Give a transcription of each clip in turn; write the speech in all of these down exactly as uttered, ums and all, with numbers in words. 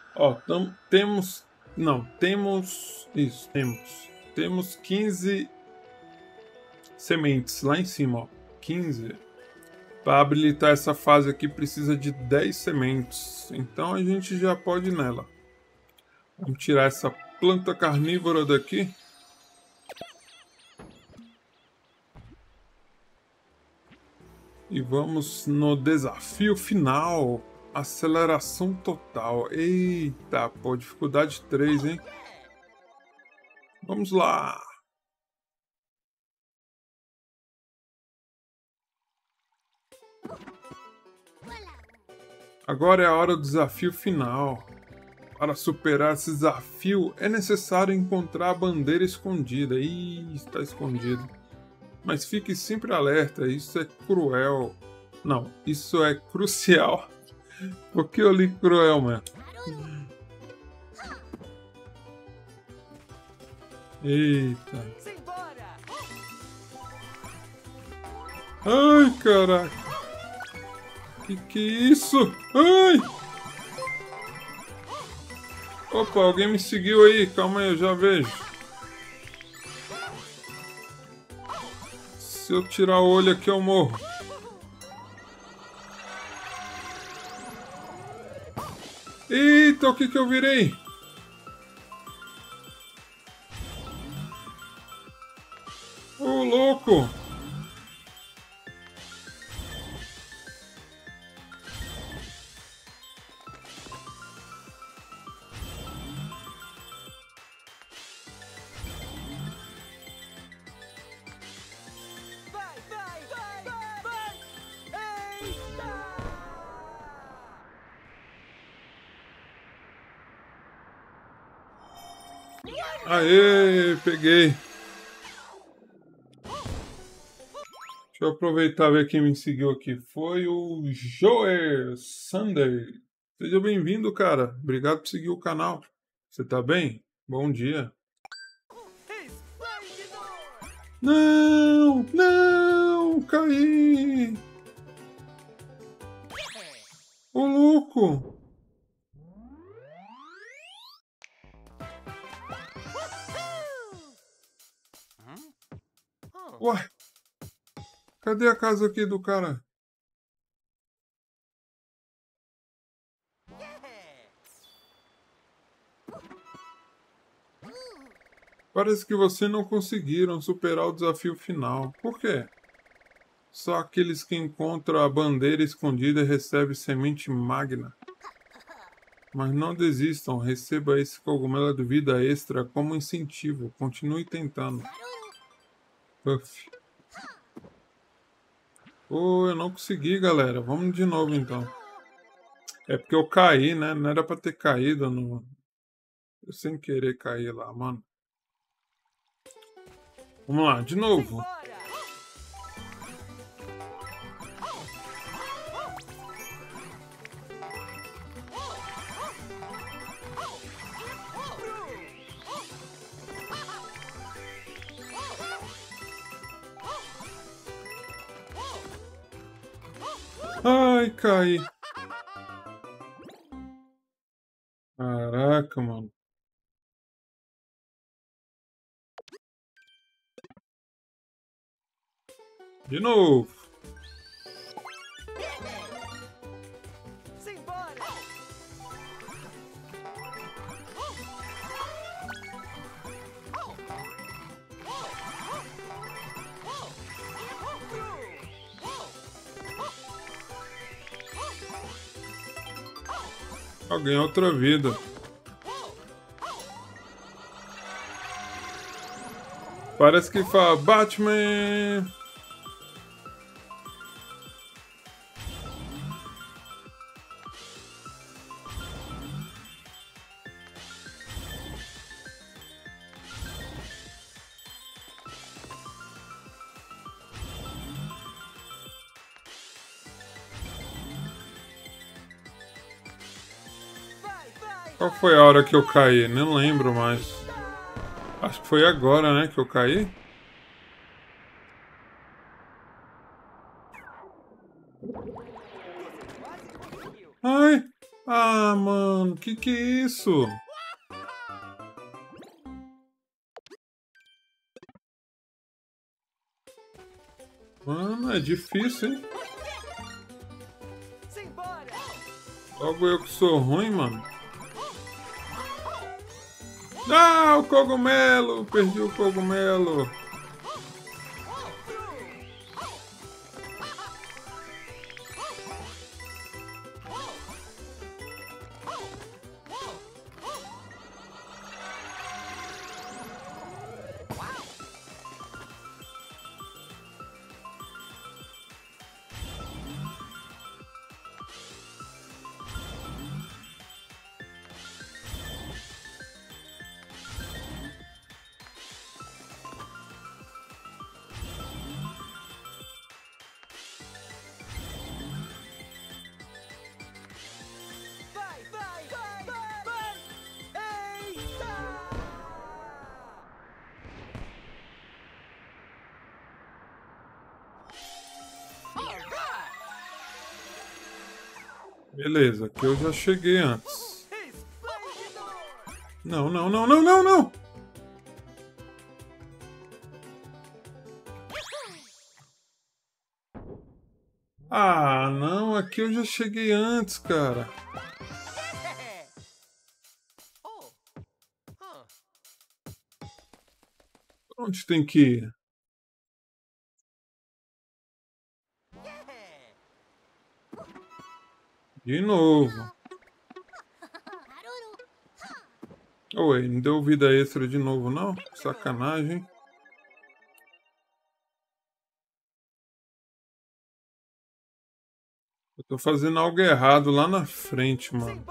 Ó, tam, temos... Não, temos... Isso, temos. Temos quinze sementes lá em cima, ó. quinze. Para habilitar essa fase aqui precisa de dez sementes. Então a gente já pode ir nela. Vamos tirar essa planta carnívora daqui. E vamos no desafio final. Aceleração total. Eita, pô, dificuldade três, hein? Vamos lá. Agora é a hora do desafio final. Para superar esse desafio, é necessário encontrar a bandeira escondida. Ih, está escondida. Mas fique sempre alerta, isso é cruel. Não, isso é crucial. Por que eu li cruel, mano? Eita. Ai, caraca. Que que é isso? Ai! Opa, alguém me seguiu aí. Calma aí, eu já vejo. Se eu tirar o olho aqui, eu morro. Eita, o que que eu virei? Ô, louco! Aê, peguei. Deixa eu aproveitar e ver quem me seguiu aqui. Foi o Joel Sunday. Seja bem-vindo, cara. Obrigado por seguir o canal. Você tá bem? Bom dia. Não, não, caí. Ô, louco. Uai, cadê a casa aqui do cara? Parece que vocês não conseguiram superar o desafio final. Por quê? Só aqueles que encontram a bandeira escondida recebem semente magna. Mas não desistam, receba esse cogumelo de vida extra como incentivo. Continue tentando. Puff. Oh, eu não consegui, galera. Vamos de novo, então. É porque eu caí, né? Não era pra ter caído. No... Eu sem querer cair lá, mano. Vamos lá, de novo. Ai, caí. Caraca, mano. De novo. Alguém outra vida. Parece que fala Batman. Qual foi a hora que eu caí? Não lembro mais. Acho que foi agora, né, que eu caí. Ai! Ah, mano. que que é isso? Mano, é difícil, hein? Logo eu que sou ruim, mano. Ah, o cogumelo! Perdi o cogumelo. Beleza, aqui eu já cheguei antes. Não, não, não, não, não, não! Ah, não, aqui eu já cheguei antes, cara. Onde tem que ir? De novo. Oi, não deu vida extra de novo, não? Sacanagem. Eu tô fazendo algo errado lá na frente, mano.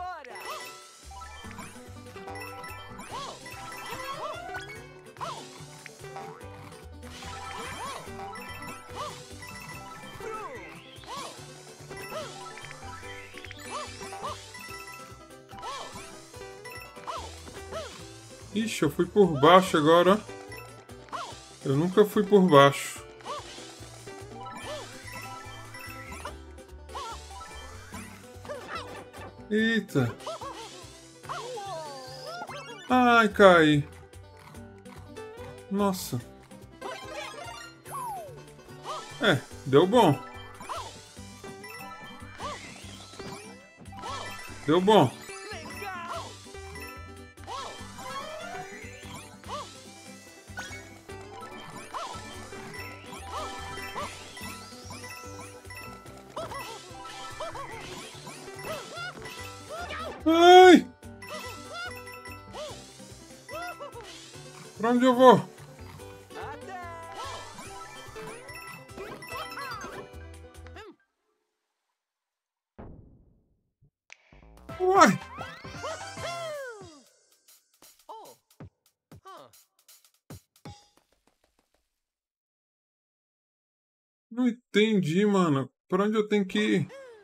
Ixi, eu fui por baixo agora. Eu nunca fui por baixo. Eita. Ai, caí. Nossa. É, deu bom. Deu bom. Ai! Pra onde eu vou? Uai! Não entendi, mano. Pra onde eu tenho que ir?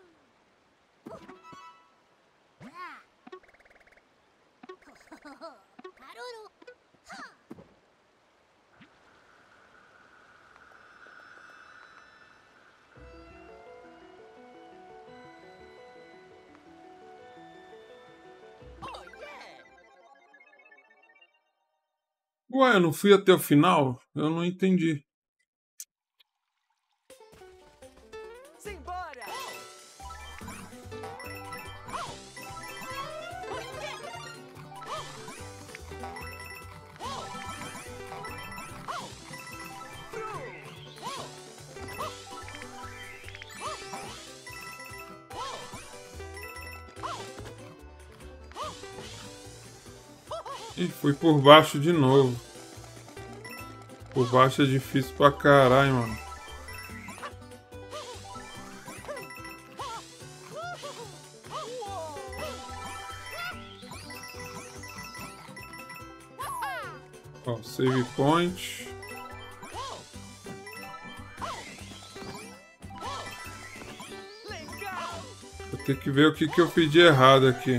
Ué, eu não fui até o final? Eu não entendi. Ih, fui por baixo de novo. Por baixo é difícil pra caralho, mano. Ó, save point. Vou ter que ver o que, que eu pedi errado aqui.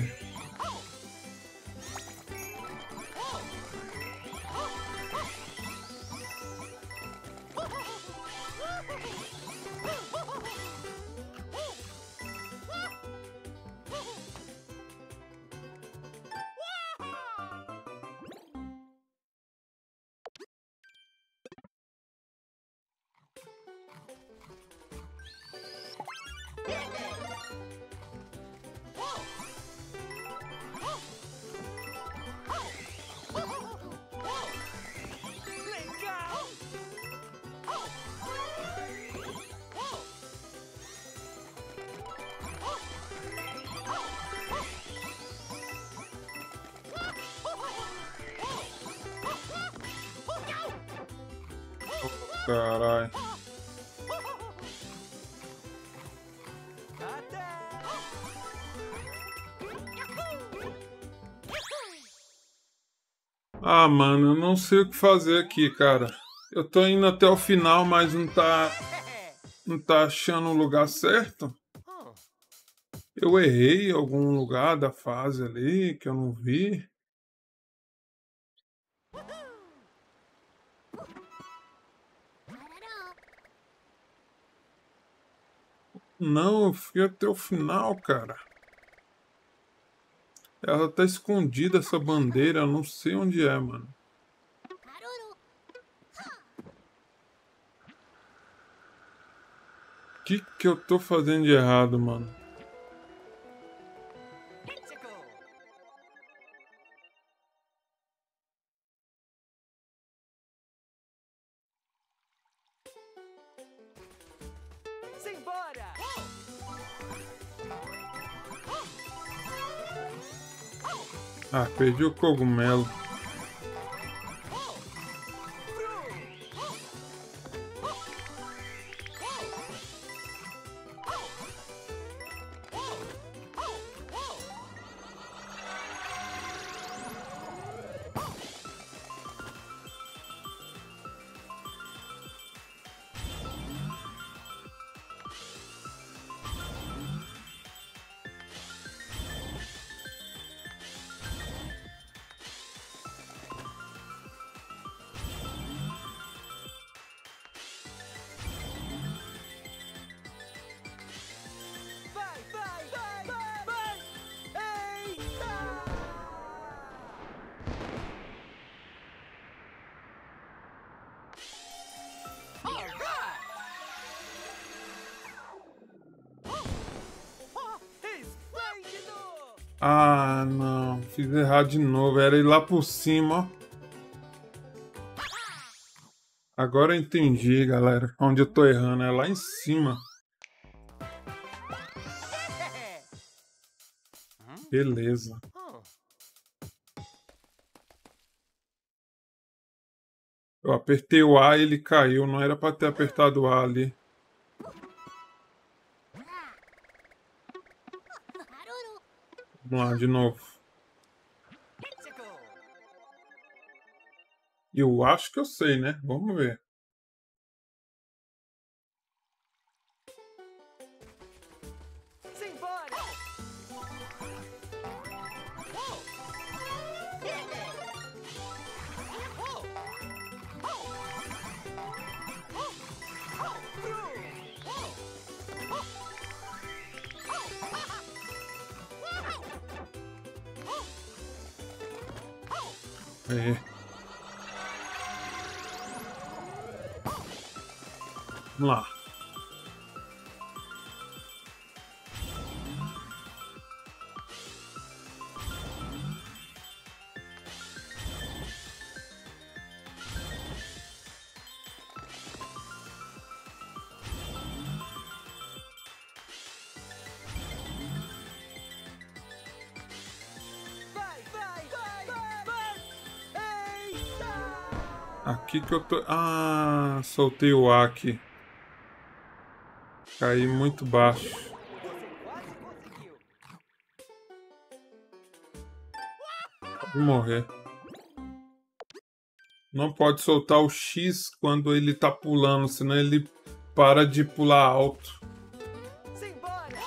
Caralho. Ah, mano, eu não sei o que fazer aqui, cara. Eu tô indo até o final, mas não tá... Não tá achando o lugar certo. Eu errei em algum lugar da fase ali que eu não vi. Não, eu fui até o final, cara. Ela tá escondida, essa bandeira. Eu não sei onde é, mano. O que que eu tô fazendo de errado, mano? Simbora! Ah, perdi o cogumelo. Vai, vai, vai, vai, vai! Eita! Alright! Oh, esplêndido! Ah, não. Fiz errado de novo. Era ir lá por cima, ó. Agora eu entendi, galera. Onde eu tô errando. É lá em cima. Beleza. Eu apertei o A e ele caiu. Não era pra ter apertado o A ali. Vamos lá, de novo. Eu acho que eu sei, né? Vamos ver. Simbora! É. Vamos lá. Vai, vai, vai, vai, vai! Eita! Aqui que eu tô... Ah, soltei o A aqui. Caí muito baixo. Você quase conseguiu! Vou morrer. Não pode soltar o X quando ele tá pulando, senão ele para de pular alto. Simbora!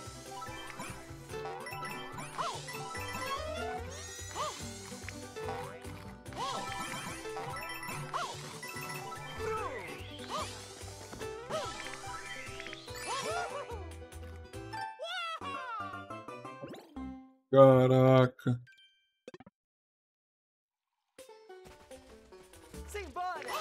Caraca. Simbora!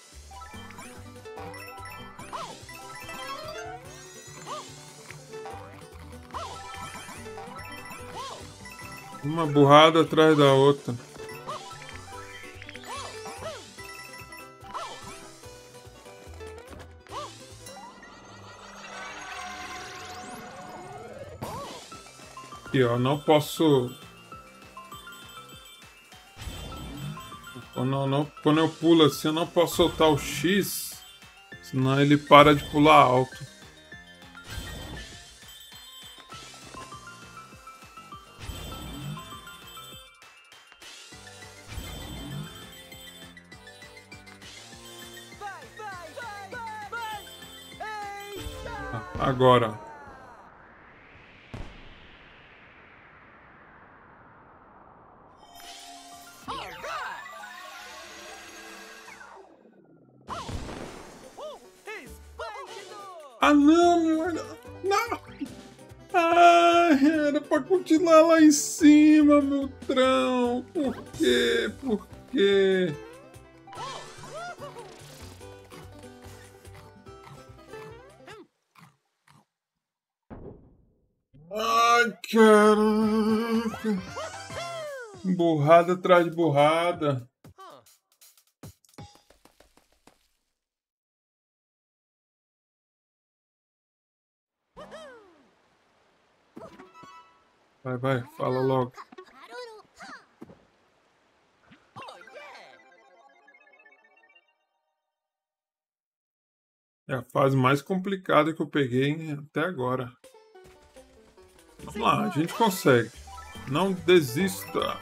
Uma burrada atrás da outra. Aqui, ó, não posso... Quando eu, não, quando eu pulo assim, eu não posso soltar o X. Senão ele para de pular alto. Vai, vai, vai, vai, vai. Eita! Agora. Ah, não, meu... Não! Ah, era pra continuar lá em cima, meu trão. Por quê? Por quê? Ai, caraca. Burrada atrás de burrada. Vai, vai, fala logo. É a fase mais complicada que eu peguei até agora. Vamos lá, a gente consegue. Não desista.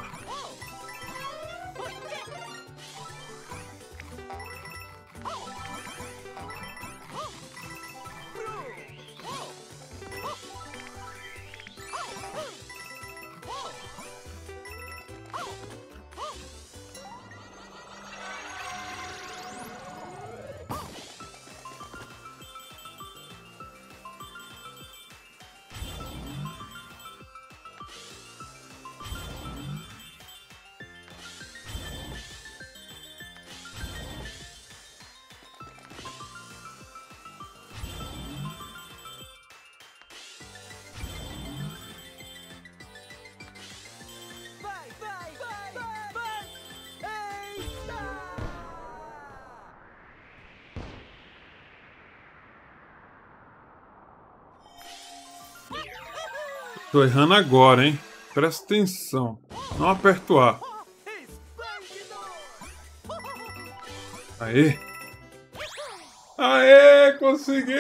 Vai, vai, vai, vai, vai. Eita! Tô errando agora, hein? Presta atenção. Não aperto A. Esplêndido! Aê! Aê! Consegui!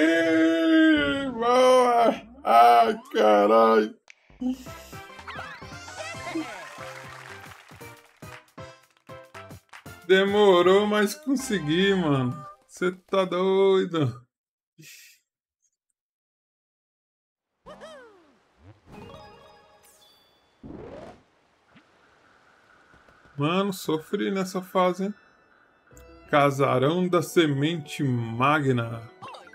Boa! Ai, caralho! Demorou, mas consegui, mano. Você tá doido? Mano, sofri nessa fase, hein? Casarão da Semente Magna.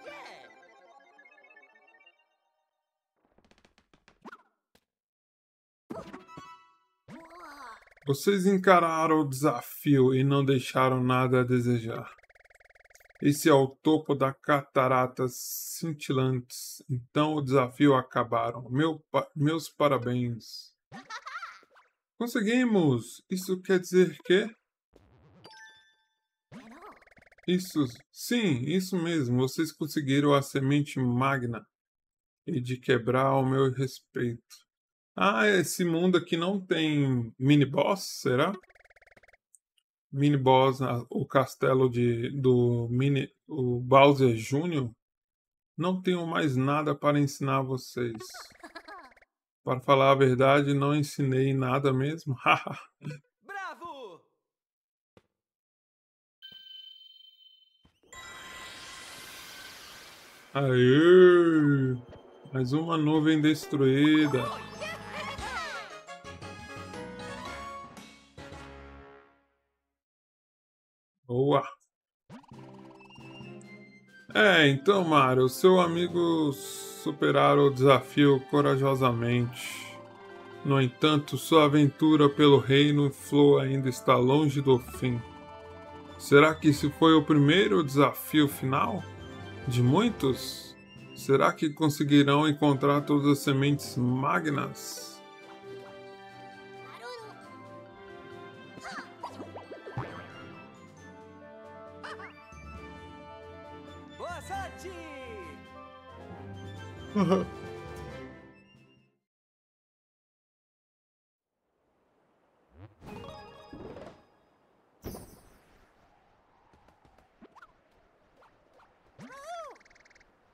Vocês encararam o desafio e não deixaram nada a desejar. Esse é o topo da Cataratas Cintilantes. Então o desafio acabaram. Meu pa- meus parabéns. Conseguimos! Isso quer dizer que... Isso, sim, isso mesmo. Vocês conseguiram a semente magna e de quebrar o meu respeito. Ah, esse mundo aqui não tem mini-boss, será? Mini-boss, ah, o castelo de, do mini, o Bowser Júnior Não tenho mais nada para ensinar vocês. Para falar a verdade, não ensinei nada mesmo. Bravo! Aê! Mais uma nuvem destruída. Boa! É, então, Mario, seu amigo superaram o desafio corajosamente. No entanto, sua aventura pelo reino Flow ainda está longe do fim. Será que esse foi o primeiro desafio final? De muitos? Será que conseguirão encontrar todas as sementes magnas? Boa sorte!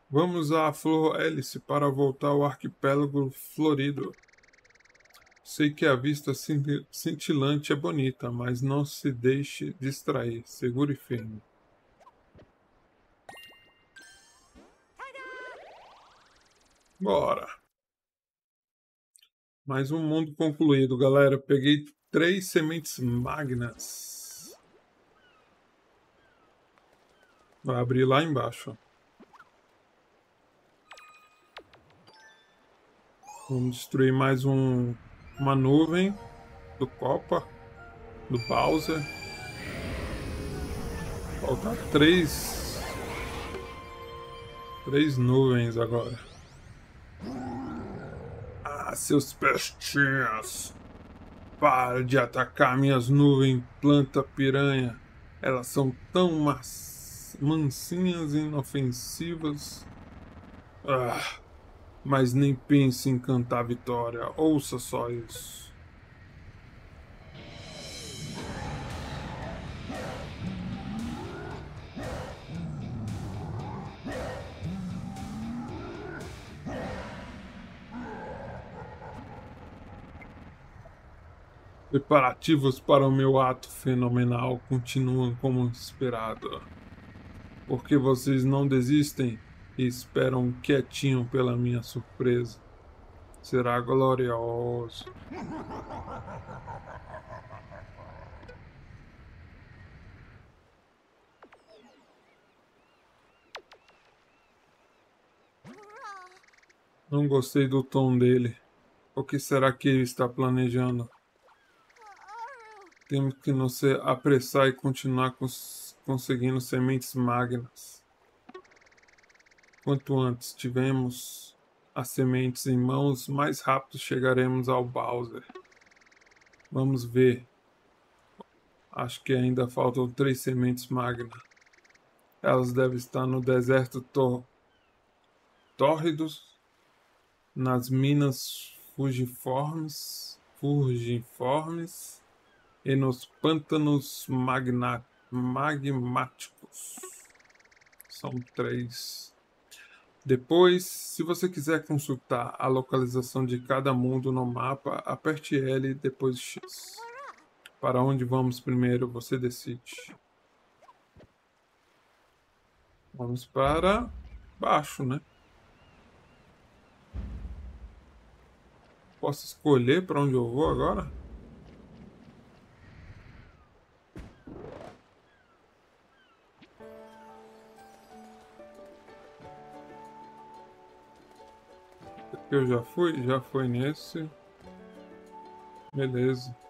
Vamos à Flor Hélice para voltar ao arquipélago florido. Sei que a vista cintilante é bonita, mas não se deixe distrair. Segure e firme. Bora! Mais um mundo concluído, galera. Peguei três sementes magnas. Vai abrir lá embaixo. Ó. Vamos destruir mais um, uma nuvem do Copa, do Bowser. Faltam três, três nuvens agora. Ah, seus pestinhas! Para de atacar minhas nuvens, planta piranha. Elas são tão mansinhas e inofensivas. Ah, mas nem pense em cantar vitória. Ouça só isso. Preparativos para o meu ato fenomenal continuam como esperado. Porque vocês não desistem e esperam quietinho pela minha surpresa. Será glorioso. Não gostei do tom dele. O que será que ele está planejando? Temos que nos apressar e continuar cons conseguindo sementes magnas. Quanto antes tivermos as sementes em mãos, mais rápido chegaremos ao Bowser. Vamos ver. Acho que ainda faltam três sementes magnas. Elas devem estar no deserto tor tórridos, nas minas fugiformes, fugiformes e nos pântanos magmáticos. São três. Depois, se você quiser consultar a localização de cada mundo no mapa, aperte L e depois X. Para onde vamos primeiro, você decide. Vamos para baixo, né? Posso escolher para onde eu vou agora? Eu já fui? Já foi nesse. Beleza.